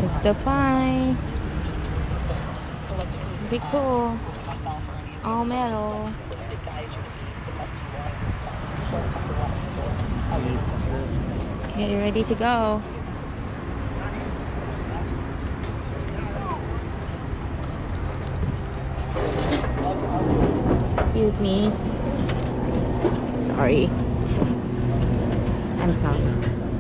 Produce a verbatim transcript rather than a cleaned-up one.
Just the fine. Be cool. All metal. Okay, ready to go. Excuse me. Sorry. I'm sorry.